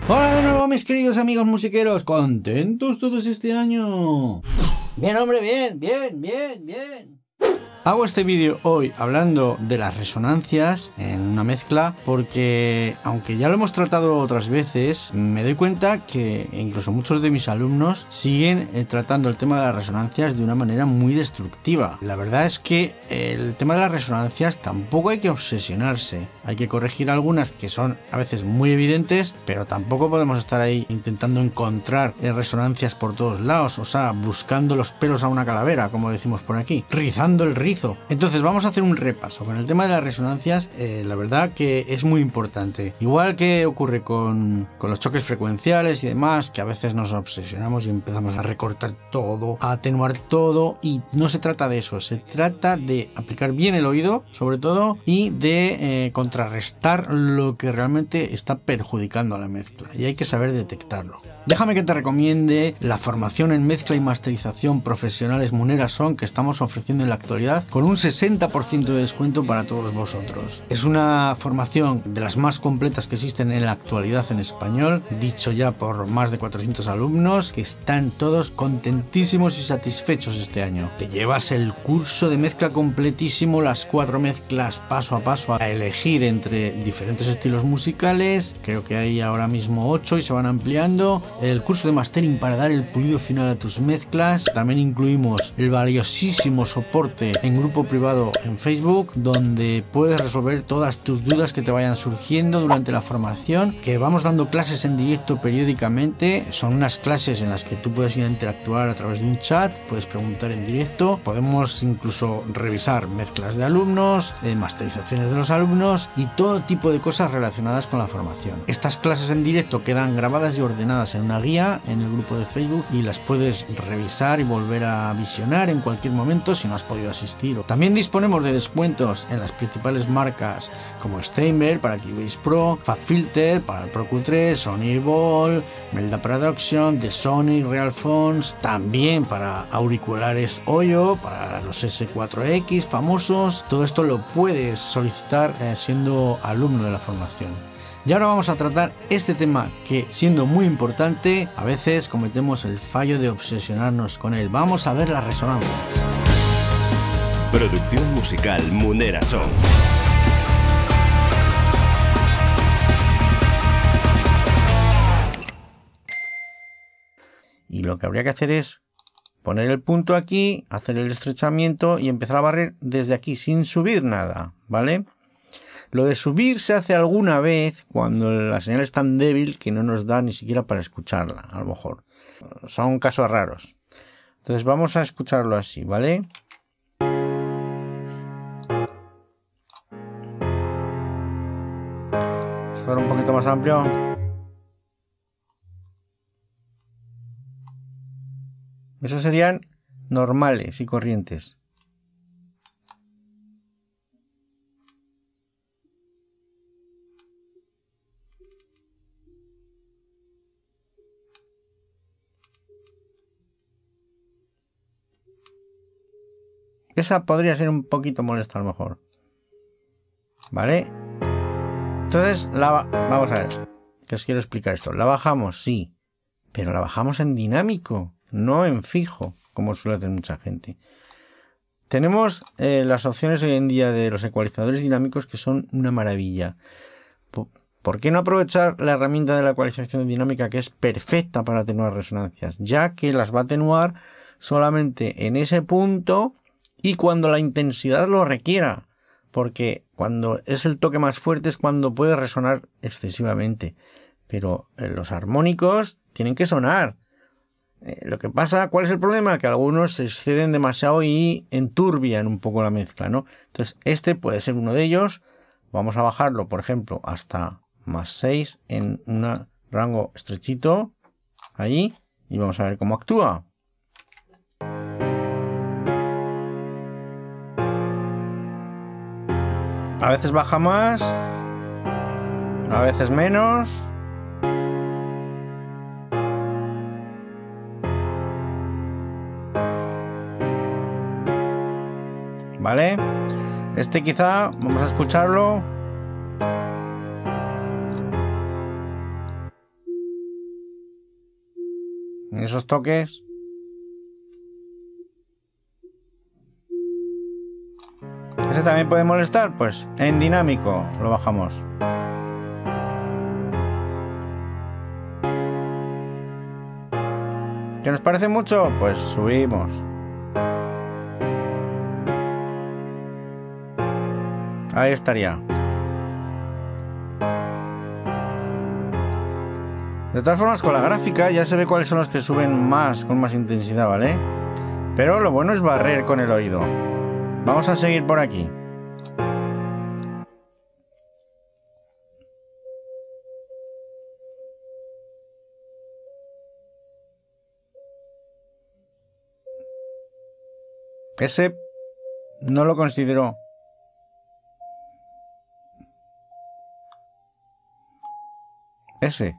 Hola de nuevo mis queridos amigos musiqueros, ¿contentos todos este año? Bien hombre, bien. Hago este vídeo hoy hablando de las resonancias en una mezcla porque, aunque ya lo hemos tratado otras veces, me doy cuenta que incluso muchos de mis alumnos siguen tratando el tema de las resonancias de una manera muy destructiva. La verdad es que el tema de las resonancias tampoco hay que obsesionarse. Hay que corregir algunas que son a veces muy evidentes, pero tampoco podemos estar ahí intentando encontrar resonancias por todos lados, o sea, buscando los pelos a una calavera, como decimos por aquí, rizando el rizo. Entonces vamos a hacer un repaso con el tema de las resonancias. La verdad que es muy importante, igual que ocurre con los choques frecuenciales y demás, que a veces nos obsesionamos y empezamos a recortar todo, a atenuar todo, y no se trata de eso, se trata de aplicar bien el oído sobre todo y de contrarrestar lo que realmente está perjudicando a la mezcla, y hay que saber detectarlo. Déjame que te recomiende la formación en mezcla y masterización profesionales Munera Son que estamos ofreciendo en la actualidad con un 60% de descuento para todos vosotros. Es una formación de las más completas que existen en la actualidad en español, dicho ya por más de 400 alumnos que están todos contentísimos y satisfechos este año. Te llevas el curso de mezcla completísimo, las 4 mezclas paso a paso a elegir entre diferentes estilos musicales, creo que hay ahora mismo 8 y se van ampliando, el curso de mastering para dar el pulido final a tus mezclas. También incluimos el valiosísimo soporte en grupo privado en Facebook, donde puedes resolver todas tus dudas que te vayan surgiendo durante la formación, que vamos dando clases en directo periódicamente. Son unas clases en las que tú puedes ir a interactuar a través de un chat, puedes preguntar en directo, podemos incluso revisar mezclas de alumnos, masterizaciones de los alumnos y todo tipo de cosas relacionadas con la formación. Estas clases en directo quedan grabadas y ordenadas en una guía en el grupo de Facebook y las puedes revisar y volver a visionar en cualquier momento si no has podido asistir. También disponemos de descuentos en las principales marcas como Steinberg para Cubase Pro, FabFilter para el Pro Q3, Sony Ball, Melda Production, de Sony Real Phones, también para auriculares Hoyo, para los S4X famosos. Todo esto lo puedes solicitar siendo alumno de la formación. Y ahora vamos a tratar este tema que, siendo muy importante, a veces cometemos el fallo de obsesionarnos con él. Vamos a ver las resonancias. Producción musical Munera Son. Y lo que habría que hacer es poner el punto aquí, hacer el estrechamiento y empezar a barrer desde aquí sin subir nada, ¿vale? Lo de subir se hace alguna vez cuando la señal es tan débil que no nos da ni siquiera para escucharla, a lo mejor. Son casos raros. Entonces vamos a escucharlo así, ¿vale? Un poquito más amplio. Esos serían normales y corrientes. Esa podría ser un poquito molesta a lo mejor. ¿Vale? Entonces, vamos a ver, que os quiero explicar esto. La bajamos, sí, pero la bajamos en dinámico, no en fijo, como suele hacer mucha gente. Tenemos las opciones hoy en día de los ecualizadores dinámicos que son una maravilla. ¿Por qué no aprovechar la herramienta de la ecualización dinámica, que es perfecta para atenuar resonancias? Ya que las va a atenuar solamente en ese punto y cuando la intensidad lo requiera. Porque cuando es el toque más fuerte es cuando puede resonar excesivamente. Pero los armónicos tienen que sonar. Lo que pasa, ¿cuál es el problema? Que algunos se exceden demasiado y enturbian un poco la mezcla, ¿no? Entonces, este puede ser uno de ellos. Vamos a bajarlo, por ejemplo, hasta más 6 en un rango estrechito. Ahí. Y vamos a ver cómo actúa. A veces baja más, a veces menos. ¿Vale? Este quizá, vamos a escucharlo. Esos toques. ¿Ese también puede molestar? Pues en dinámico lo bajamos. ¿Qué nos parece mucho? Pues subimos. Ahí estaría. De todas formas, con la gráfica ya se ve cuáles son los que suben más, con más intensidad, ¿vale? Pero lo bueno es barrer con el oído. Vamos a seguir por aquí. Ese no lo considero. Ese,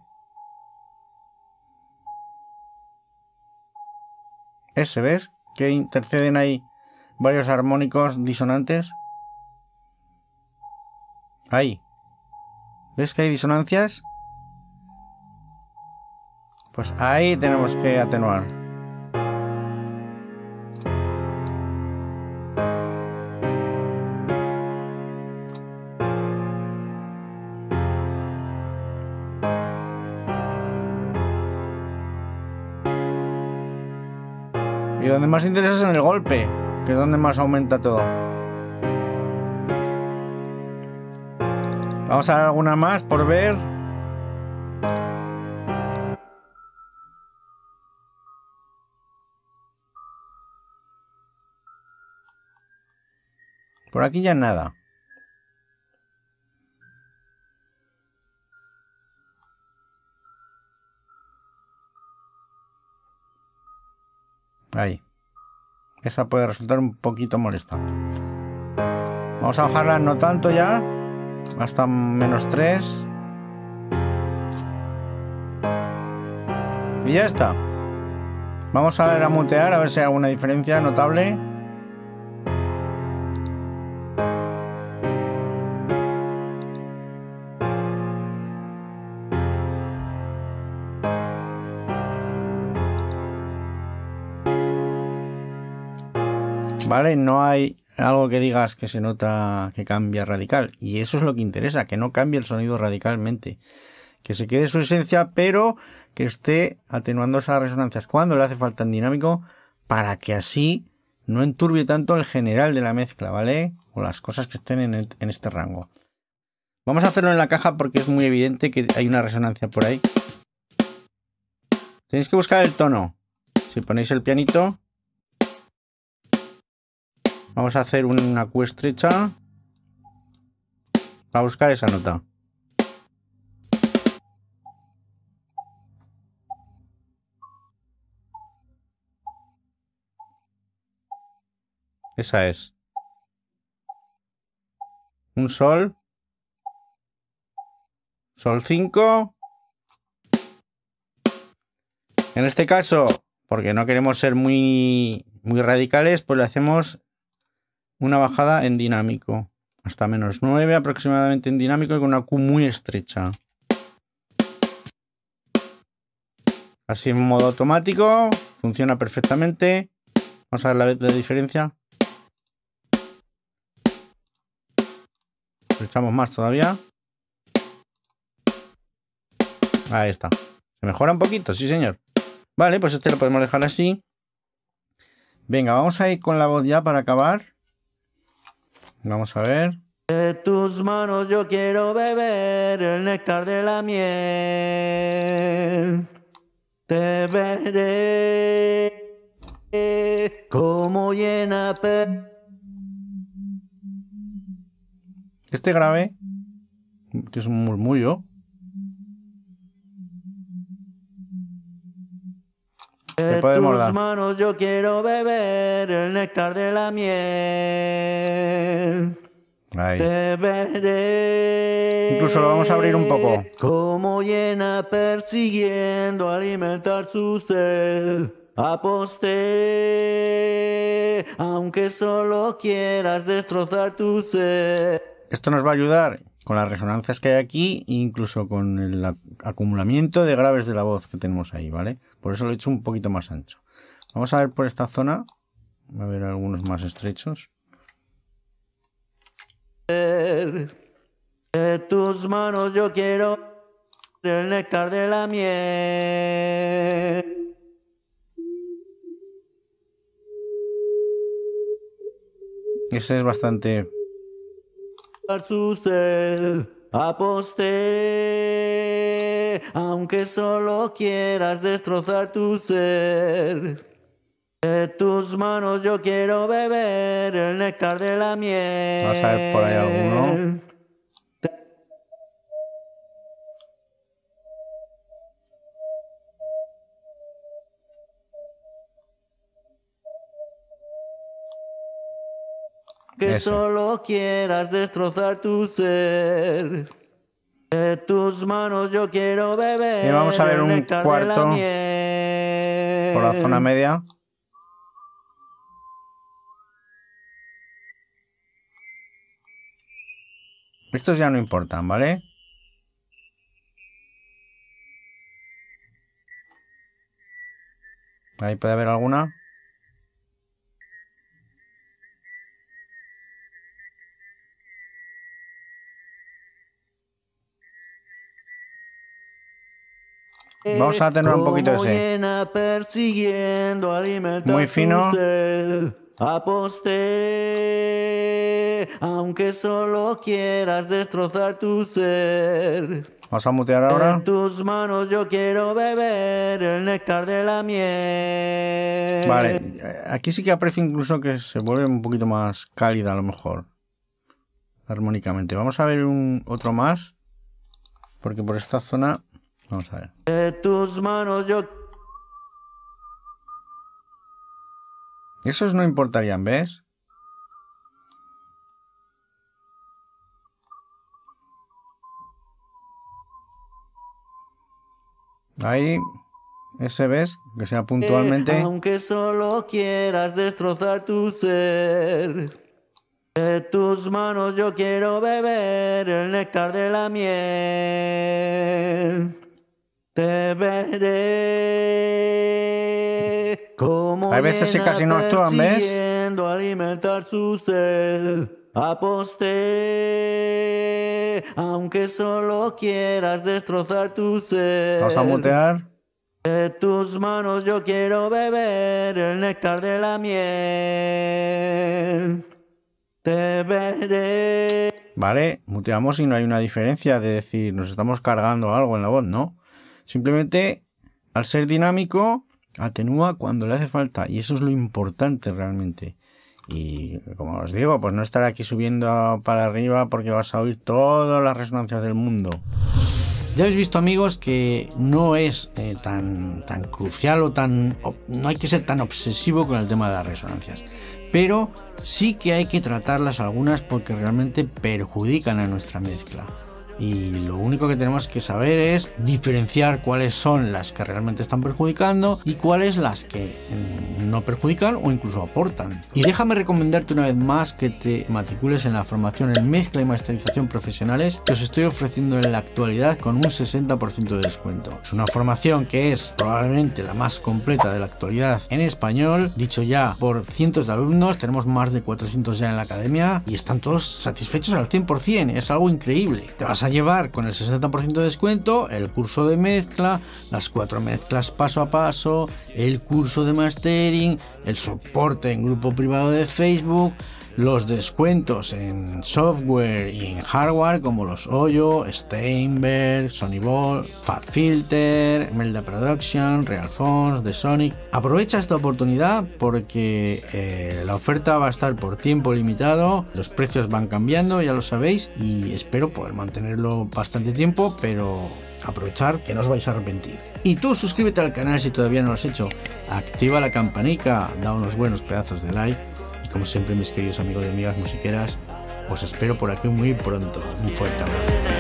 ¿ves? Que interceden ahí varios armónicos disonantes. Ahí. ¿Ves que hay disonancias? Pues ahí tenemos que atenuar. Y donde más interesa es en el golpe, que es donde más aumenta todo. Vamos a dar alguna más por ver. Por aquí ya nada. Ahí. Esa puede resultar un poquito molesta. Vamos a bajarla no tanto ya. Hasta -3. Y ya está. Vamos a ver a mutear, a ver si hay alguna diferencia notable. Vale, no hay algo que digas que se nota que cambia radical. Y eso es lo que interesa, que no cambie el sonido radicalmente. Que se quede su esencia, pero que esté atenuando esas resonancias cuando le hace falta en dinámico, para que así no enturbie tanto el general de la mezcla, ¿vale? O las cosas que estén en este rango. Vamos a hacerlo en la caja porque es muy evidente que hay una resonancia por ahí. Tenéis que buscar el tono. Si ponéis el pianito... Vamos a hacer una Q estrecha para buscar esa nota. Esa es. Un sol. Sol 5. En este caso, porque no queremos ser muy radicales, pues le hacemos una bajada en dinámico. Hasta -9 aproximadamente en dinámico y con una Q muy estrecha. Así en modo automático. Funciona perfectamente. Vamos a ver la diferencia. Le echamos más todavía. Ahí está. ¿Se mejora un poquito? Sí, señor. Vale, pues este lo podemos dejar así. Venga, vamos a ir con la voz ya para acabar. Vamos a ver. De tus manos yo quiero beber el néctar de la miel. Te veré como llena. Este grave, que es un murmullo. De tus manos yo quiero beber el néctar de la miel. Ahí. Te veré. Incluso lo vamos a abrir un poco. Como llena persiguiendo alimentar su sed. Aposté, aunque solo quieras destrozar tu sed. Esto nos va a ayudar con las resonancias que hay aquí, incluso con el acumulamiento de graves de la voz que tenemos ahí, ¿vale? Por eso lo he hecho un poquito más ancho. Vamos a ver por esta zona, a ver algunos más estrechos. De tus manos yo quiero el néctar de la miel. Ese es bastante... Su sed, aposté, aunque solo quieras destrozar tu ser. De tus manos yo quiero beber el néctar de la miel. Vamos a ver por ahí alguno. Que solo quieras destrozar tu ser. De tus manos yo quiero beber. Y vamos a ver un cuarto por la zona media. Estos ya no importan, ¿vale? Ahí puede haber alguna. Vamos a tener un poquito ese. Muy fino. Aposté, aunque solo quieras destrozar tu ser. Vamos a mutear ahora. En tus manos yo quiero beber el néctar de la miel. Vale, aquí sí que aprecio incluso que se vuelve un poquito más cálida a lo mejor. Armónicamente. Vamos a ver otro más. Porque por esta zona... Vamos a ver. De tus manos yo... Esos no importarían, ¿ves? Ahí, ese ves, que sea puntualmente. Aunque solo quieras destrozar tu ser. De tus manos yo quiero beber el néctar de la miel. Te veré como hay veces que casi no actúan, ¿ves? Alimentar su sed. Aposté, aunque solo quieras destrozar tu ser. Vamos a mutear. De tus manos yo quiero beber el néctar de la miel. Te veré. Vale, muteamos y no hay una diferencia de decir nos estamos cargando algo en la voz, ¿no? Simplemente, al ser dinámico, atenúa cuando le hace falta. Y eso es lo importante realmente. Y como os digo, pues no estar aquí subiendo para arriba porque vas a oír todas las resonancias del mundo. Ya habéis visto, amigos, que no es tan crucial o no hay que ser tan obsesivo con el tema de las resonancias. Pero sí que hay que tratarlas algunas porque realmente perjudican a nuestra mezcla. Y lo único que tenemos que saber es diferenciar cuáles son las que realmente están perjudicando y cuáles las que no perjudican o incluso aportan. Y déjame recomendarte una vez más que te matricules en la formación en mezcla y masterización profesionales que os estoy ofreciendo en la actualidad con un 60% de descuento. Es una formación que es probablemente la más completa de la actualidad en español, dicho ya por cientos de alumnos. Tenemos más de 400 ya en la academia y están todos satisfechos al 100%. Es algo increíble. Te vas a llevar con el 60% de descuento el curso de mezcla, las 4 mezclas paso a paso, el curso de mastering, el soporte en grupo privado de Facebook, los descuentos en software y en hardware como los Oyo, Steinberg, Sony Ball, FabFilter, Melda Production, Realfonts, The Sonic. Aprovecha esta oportunidad porque la oferta va a estar por tiempo limitado, los precios van cambiando, ya lo sabéis, y espero poder mantenerlo bastante tiempo, pero aprovechar que no os vais a arrepentir. Y tú suscríbete al canal si todavía no lo has hecho, activa la campanica, da unos buenos pedazos de like. Como siempre, mis queridos amigos y amigas musiqueras, os espero por aquí muy pronto. Un fuerte abrazo.